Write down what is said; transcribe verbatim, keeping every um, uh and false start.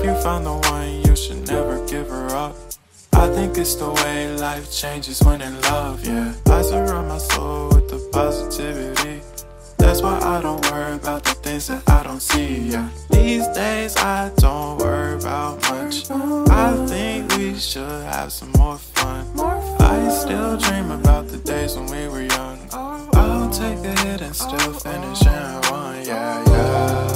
If you found the one, you should never give her up. I think it's the way life changes when in love, yeah. I surround my soul with the positivity. That's why I don't worry about the things that I don't see, yeah. These days I don't worry about much. I think we should have some more fun. I still dream about the days when we were young. I'll take a hit and still finish in one, yeah, yeah.